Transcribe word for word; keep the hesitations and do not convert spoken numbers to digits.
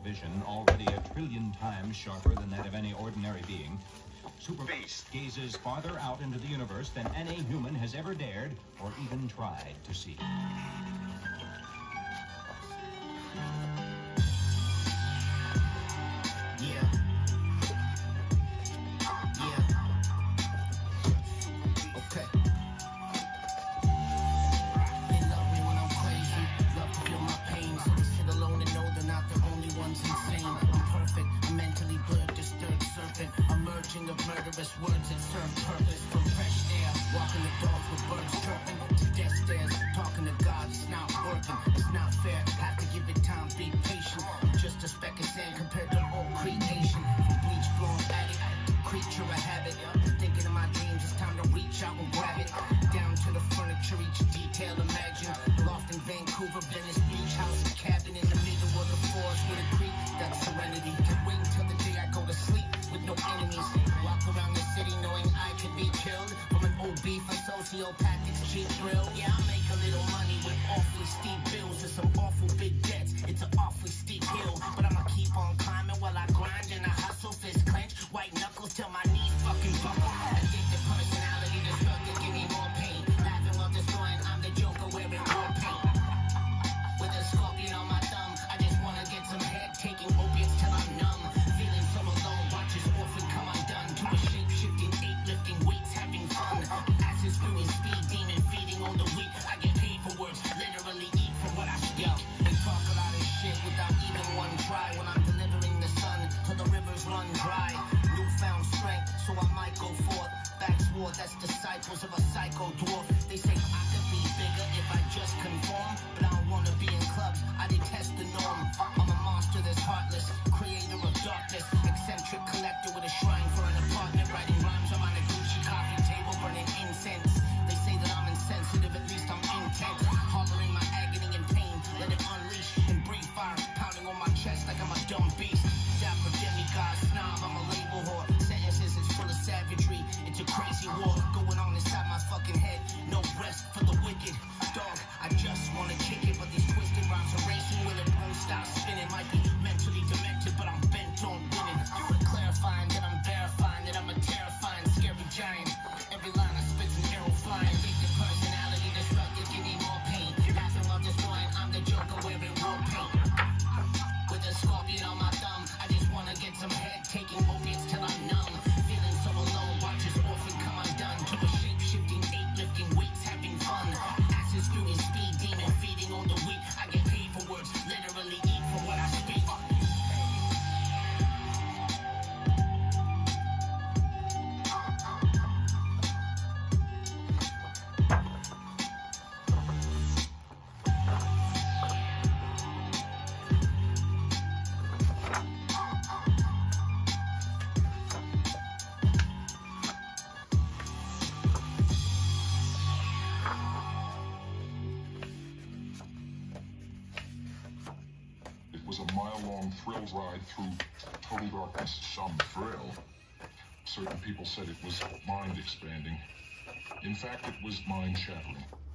vision, already a trillion times sharper than that of any ordinary being, Super Beast gazes farther out into the universe than any human has ever dared or even tried to see. Of murderous words that serve purpose from fresh air, walking the dogs with birds chirping to death stairs, talking to God. It's not working, it's not fair, have to give it time, be patient. I'm just a speck of sand compared to all creation. From bleach blonde addict, creature of habit, thinking of my dreams, it's time to reach out and grab it. Down to the furniture, each detail imagine. Loft in Vancouver, Venice beach house, a cabin in the middle of the forest with a creek. That's serenity. Can wait until the day I go to sleep with no enemies. Walk around the city knowing I could be killed from an old beef and sociopathic cheap thrill. Yeah, I make a little money with awfully steep bills and some awful big debts. It's an awfully steep hill, but I'ma keep on climbing while I grind and I hustle, fist clench, white knuckles till my knees fucking buckle. Addicted personality, destructive, give me more pain. Laughing while destroying, I'm the Joker wearing war paint. With a scorpion on my thumb, I just wanna get some head, taking opiates till I'm numb. Feeling so alone, watch his orphan come undone. To a shape-shifting, ape-lifting weights, having fun. Acid spewing, speed demon, feeding on the weak. I get paid for words, literally eat from what I speak. They talk a lot of shit without even one try. When I'm delivering the sun till the rivers run dry. Newfound strength, so I might go forth. Backsword, that's disciples of a psycho dwarf. They say I could be bigger if I just conform, but I don't wanna be in clubs, I detest the norm. I'm a monster that's heartless, creator of darkness, eccentric collector with a shrine for an apartment, writing rhymes on a Gucci coffee table, burning incense. They say that I'm insensitive, at least I'm intent, harboring my agony and pain, let it unleash and breathe fire, pounding on my chest like I'm a dumb beast. Dapper demigod snob, I'm a label whore. Sentences is full of savagery, it's a crazy war going on inside my fucking head. No rest for the wicked, dog, I just wanna kick it, but these twisted rhymes are racing, will it won't stop spinning. Might be mentally demented, but I'm bent on winning. Clarifying that I'm verifying that I'm a terrifying, scary giant. Every line I spit's an arrow flying. Addicted personality, destructive, give me more pain. Laughing while destroying, I'm the Joker wearing war paint. With a scorpion on my thumb, I just wanna get some head, taking opiates till I'm numb. Feeling so alone, watch his orphan come undone. To a shape-shifting, ape-lifting weights, having fun. Acid spewing, speed demon, feeding on the weak. I get paid for words, literally eat from what I speak. It was a mile-long thrill ride through total darkness. Some thrill. Certain people said it was mind-expanding. In fact, it was mind-shattering.